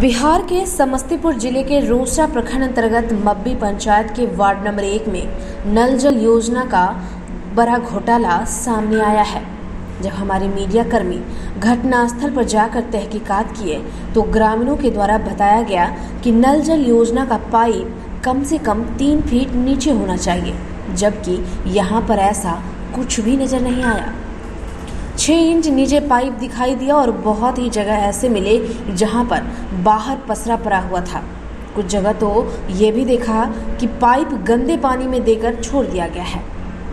बिहार के समस्तीपुर जिले के रोसड़ा प्रखंड अंतर्गत मब्बी पंचायत के वार्ड नंबर 1 में नल जल योजना का बड़ा घोटाला सामने आया है। जब हमारे मीडिया कर्मी घटनास्थल पर जाकर तहकीकात किए तो ग्रामीणों के द्वारा बताया गया कि नल जल योजना का पाइप कम से कम 3 फीट नीचे होना चाहिए, जबकि यहाँ पर ऐसा कुछ भी नजर नहीं आया। 6 इंच नीचे पाइप दिखाई दिया और बहुत ही जगह ऐसे मिले जहां पर बाहर पसरा पड़ा हुआ था। कुछ जगह तो ये भी देखा कि पाइप गंदे पानी में देकर छोड़ दिया गया है।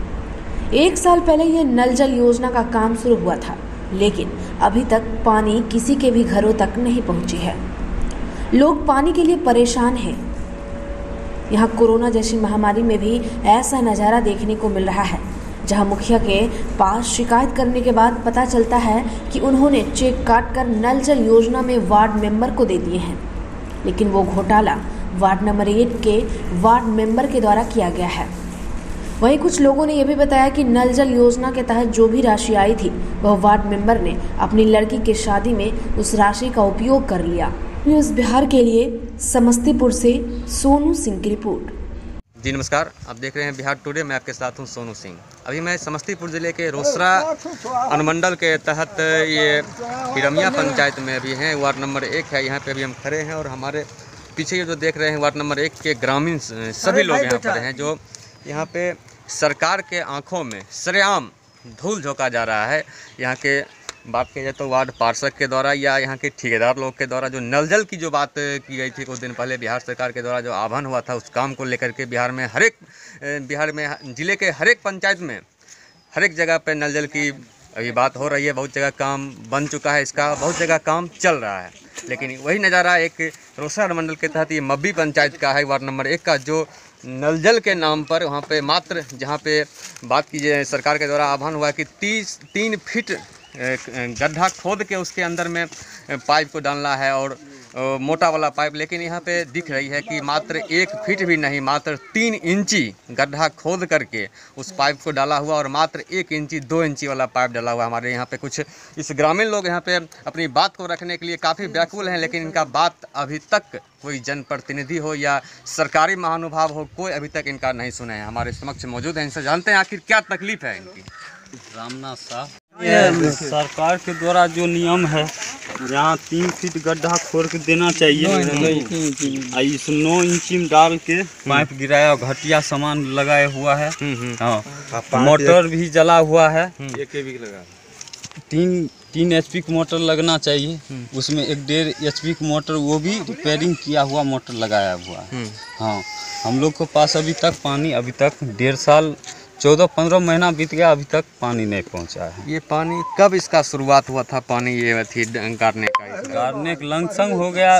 1 साल पहले यह नल जल योजना का काम शुरू हुआ था, लेकिन अभी तक पानी किसी के भी घरों तक नहीं पहुंची है। लोग पानी के लिए परेशान हैं। यहाँ कोरोना जैसी महामारी में भी ऐसा नज़ारा देखने को मिल रहा है, जहां मुखिया के पास शिकायत करने के बाद पता चलता है कि उन्होंने चेक काट कर नल जल योजना में वार्ड मेंबर को दे दिए हैं, लेकिन वो घोटाला वार्ड नंबर 1 के वार्ड मेंबर के द्वारा किया गया है। वहीं कुछ लोगों ने यह भी बताया कि नल जल योजना के तहत जो भी राशि आई थी वह वार्ड मेंबर ने अपनी लड़की की शादी में उस राशि का उपयोग कर लिया। न्यूज़ बिहार के लिए समस्तीपुर से सोनू सिंह की रिपोर्ट। जी नमस्कार, आप देख रहे हैं बिहार टुडे। मैं आपके साथ हूं सोनू सिंह। अभी मैं समस्तीपुर ज़िले के रोसड़ा अनुमंडल के तहत ये हिरमिया पंचायत में अभी हैं। वार्ड नंबर 1 है, यहाँ पे अभी हम खड़े हैं और हमारे पीछे ये जो देख रहे हैं वार्ड नंबर 1 के ग्रामीण सभी लोग यहाँ पर हैं, जो यहाँ पे सरकार के आँखों में सरेआम धूल झोंका जा रहा है। यहाँ के बात की जाए तो वार्ड पार्षद के द्वारा या यहाँ के ठेकेदार लोग के द्वारा जो नल जल की जो बात की गई थी कुछ दिन पहले बिहार सरकार के द्वारा जो आह्वान हुआ था, उस काम को लेकर के बिहार में जिले के हर एक पंचायत में हर एक जगह पे नल जल की अभी बात हो रही है। बहुत जगह काम बन चुका है, इसका बहुत जगह काम चल रहा है, लेकिन वही नज़ारा एक रोसड़ा अनुमंडल के तहत ये मब्बी पंचायत का है, वार्ड नंबर 1 का, जो नल जल के नाम पर वहाँ पे मात्र जहाँ पे बात कीजिए सरकार के द्वारा आह्वान हुआ कि 3 फीट गड्ढा खोद के उसके अंदर में पाइप को डालना है और मोटा वाला पाइप, लेकिन यहाँ पे दिख रही है कि मात्र 1 फीट भी नहीं, मात्र 3 इंची गड्ढा खोद करके उस पाइप को डाला हुआ और मात्र 1 इंची 2 इंची वाला पाइप डाला हुआ। हमारे यहाँ पे कुछ इस ग्रामीण लोग यहाँ पे अपनी बात को रखने के लिए काफ़ी व्याकुल हैं, लेकिन इनका बात अभी तक कोई जनप्रतिनिधि हो या सरकारी महानुभाव हो, कोई अभी तक इनका नहीं सुने हैं। हमारे समक्ष मौजूद हैं, इनसे जानते हैं आखिर क्या तकलीफ है इनकी। रामनाथ साहब, ये सरकार के द्वारा जो नियम है, यहाँ 3 फीट गड्ढा खोद के देना चाहिए। इस 9 इंची में डाल के पाइप गिराया, घटिया सामान लगाया हुआ है। हाँ, मोटर भी जला हुआ है। 3 HP की मोटर लगना चाहिए, उसमें 1.5 HP की मोटर, वो भी रिपेयरिंग किया हुआ मोटर लगाया हुआ है। हाँ, हम लोग के पास अभी तक पानी 1.5 साल 14-15 महीना बीत गया, अभी तक पानी नहीं पहुंचा है। ये पानी कब इसका शुरुआत हुआ था? पानी ये थी काटने का लंगसंग हो गया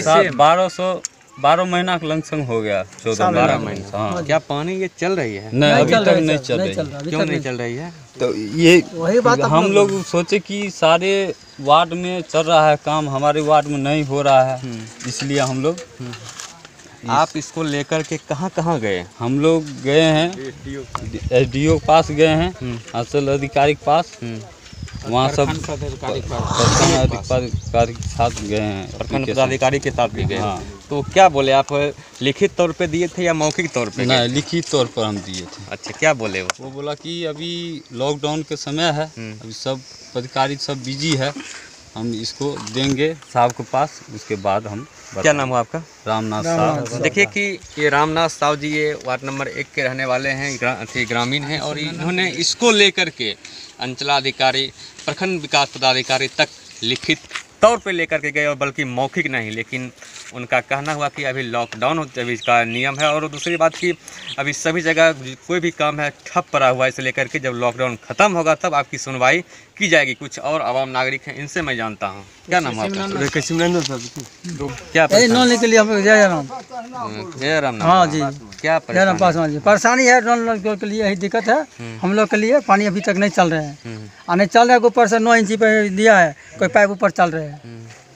12 महीना का लंगसंग हो गया, 14-12 महीना। हाँ, क्या पानी ये चल रही है? नहीं, अभी तक नहीं चल रही है। क्यों नहीं चल रही है? तो ये वही बात हम लोग सोचे कि सारे वार्ड में चल रहा है काम, हमारे वार्ड में नहीं हो रहा है, इसलिए हम लोग आप इसको लेकर के कहाँ गए? हम लोग गए हैं SDO के पास गए हैं, अंचल अधिकारी के पास, वहाँ सब प्रखंड अधिकारी के साथ गए हैं, प्रखंड पदाधिकारी के साथ भी गए। हाँ। तो क्या बोले आप? लिखित तौर पे दिए थे या मौखिक तौर पे? नहीं, लिखित तौर पर हम दिए थे। अच्छा, क्या बोले वो बोला कि अभी लॉकडाउन के समय है, अभी सब अधिकारी सब बिजी है, हम इसको देंगे साहब के पास, उसके बाद हम। क्या नाम हुआ आपका? रामनाथ साहब। देखिए कि ये रामनाथ साहब जी ये वार्ड नंबर 1 के रहने वाले हैं, ग्रामीण हैं, और इन्होंने इसको लेकर के अंचलाधिकारी, प्रखंड विकास पदाधिकारी तक लिखित तौर पे लेकर के गए, और बल्कि मौखिक नहीं, लेकिन उनका कहना हुआ कि अभी लॉकडाउन अभी इसका नियम है, और दूसरी बात कि अभी सभी जगह कोई भी काम है ठप पड़ा हुआ है, इसे लेकर के जब लॉकडाउन ख़त्म होगा तब आपकी सुनवाई की जाएगी। कुछ और आवाम नागरिक हैं, इनसे मैं जानता हूँ। क्या नाम है आपका? क्या लोन के लिए हम लोग जय राम। हाँ जी, क्या परेशानी है? लोन के लिए यही दिक्कत है हम लोग के लिए। पानी अभी तक नहीं चल रहे हैं, नहीं चल रहा है। ऊपर से 9 इंची पे दिया है, कोई पाइप ऊपर चल रहे हैं।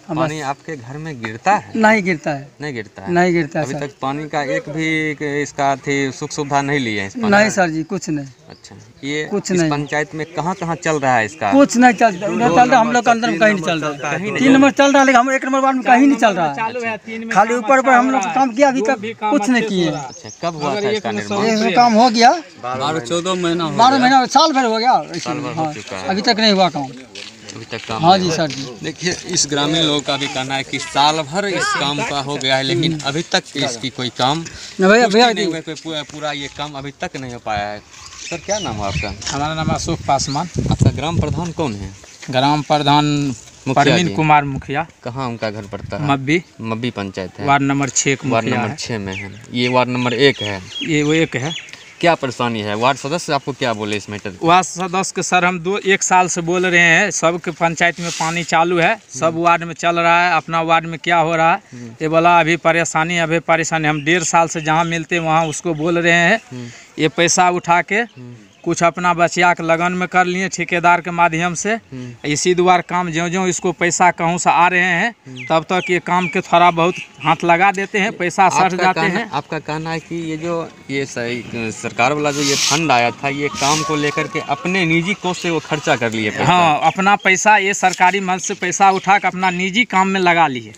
पानी आपके घर में गिरता है? नहीं गिरता है, नहीं गिरता है, नहीं गिरता है अभी सर। तक पानी का एक भी इसका थी सुख सुविधा नहीं ली है इस पानी नहीं का? सर जी, कुछ नहीं, अच्छा, ये कुछ इस नहीं। पंचायत में कहाँ कहाँ चल रहा है इसका? कुछ नहीं चलता, उधर चल रहा, हम लोग के अंदर में कहीं नहीं चल रहा है। 3 नंबर चल रहा है, लेकिन हम 1 नंबर वार्ड में कहीं नहीं चल रहा है। खाली ऊपर ऊपर हम लोग काम किया, अभी तक कुछ नहीं किए। अच्छा, कब हुआ था इसका निर्माण? ये काम हो गया 12-14 महीना 12 महीना, साल भर हो गया, साल भर हो हाँ, चुका है। अभी तक नहीं हुआ काम। अभी तक काम हाँ नहीं जी हुआ। सर जी। देखिए, इस ग्रामीण लोगों का भी कहना है कि साल भर इस काम का हो गया है, लेकिन अभी तक इसकी कोई काम भैया भैया नहीं हुआ, कोई पूरा ये काम अभी तक नहीं हो पाया है। सर, क्या नाम है आपका? हमारा नाम अशोक पासवान। आपका ग्राम प्रधान कौन है? ग्राम प्रधान मुखिया परवीन जी। कुमार मुखिया, कहाँ उनका घर पड़ता है? मब्बी, मब्बी पंचायत है, वार्ड नंबर 6 के वार्ड मुखिया नंबर है। 6 में है। ये वार्ड नंबर 1 है। ये वो एक है। क्या परेशानी है? वार्ड सदस्य आपको क्या बोले इस मैटर? वार्ड सदस्य के सर हम 1 साल से बोल रहे हैं, सबके पंचायत में पानी चालू है, सब वार्ड में चल रहा है, अपना वार्ड में क्या हो रहा है ये बोला अभी परेशानी हम 1.5 साल से जहाँ मिलते वहाँ उसको बोल रहे हैं। ये पैसा उठा के कुछ अपना बचिया के लगन में कर लिए ठेकेदार के माध्यम से। इसी द्वारा काम ज्यों ज्यों इसको पैसा कहूँ से आ रहे हैं तब तक ये काम के थोड़ा बहुत हाथ लगा देते हैं, पैसा सड़ जाते हैं। आपका कहना है कि ये सरकार वाला जो ये फंड आया था, ये काम को लेकर के अपने निजी कोष से वो खर्चा कर लिए पैसा। हाँ, अपना पैसा ये सरकारी मद से पैसा उठा कर अपना निजी काम में लगा लिए।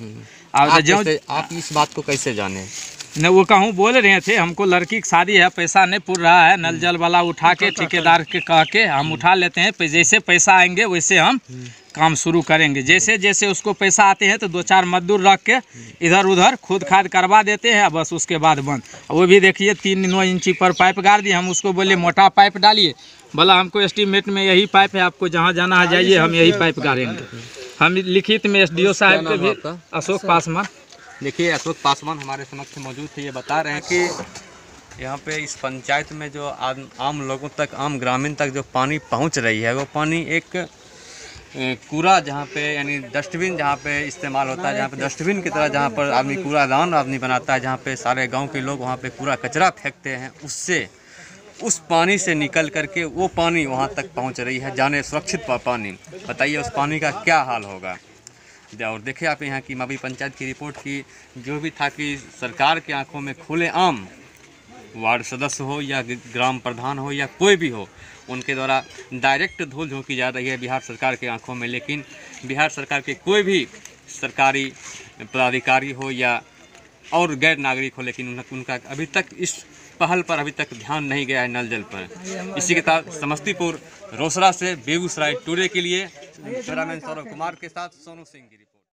आप इस बात को कैसे जाने? न वो कहूँ बोल रहे थे हमको लड़की की शादी है, पैसा नहीं पुर रहा है, नल जल वाला उठा के ठेकेदार के कह के हम उठा लेते हैं, जैसे पैसा आएंगे वैसे हम काम शुरू करेंगे। जैसे जैसे उसको पैसा आते हैं तो 2-4 मजदूर रख के इधर उधर खुद खाद करवा देते हैं, बस उसके बाद बंद। वो भी देखिए 3-9 इंची पर पाइप गाड़ दिए, हम उसको बोले मोटा पाइप डालिए, बोला हमको एस्टीमेट में यही पाइप है, आपको जहाँ जाना है जाइए, हम यही पाइप गाड़ेंगे। हम लिखित में SDO साहब के भी, अशोक पासवान। देखिए, अशोक पासवान हमारे समक्ष मौजूद थे। ये बता रहे हैं कि यहाँ पे इस पंचायत में जो आम लोगों तक, आम ग्रामीण तक जो पानी पहुँच रही है, वो पानी एक कूड़ा जहाँ पे यानी डस्टबिन जहाँ पे इस्तेमाल होता है, जहाँ पे डस्टबिन की तरह जहाँ पर आदमी कूड़ादान आदमी बनाता है, जहाँ पे सारे गांव के लोग वहाँ पे कूड़ा कचरा फेंकते हैं, उससे उस पानी से निकल करके वो पानी वहाँ तक पहुँच रही है, जाने सुरक्षित पानी। बताइए उस पानी का क्या हाल होगा। और देखिए आप यहाँ की मब्बी पंचायत की रिपोर्ट की जो भी था कि सरकार की आंखों में खुलेआम वार्ड सदस्य हो या ग्राम प्रधान हो या कोई भी हो, उनके द्वारा डायरेक्ट धूल झोंकी जा रही है बिहार सरकार के आंखों में। लेकिन बिहार सरकार के कोई भी सरकारी पदाधिकारी हो या और गैर नागरिक हो, लेकिन उनका अभी तक इस पहल पर अभी तक ध्यान नहीं गया है, नल जल पर। इसी के साथ समस्तीपुर रोसड़ा से बेगूसराय टुडे के लिए कैमरामैन सौरभ कुमार के साथ सोनू सिंह की रिपोर्ट।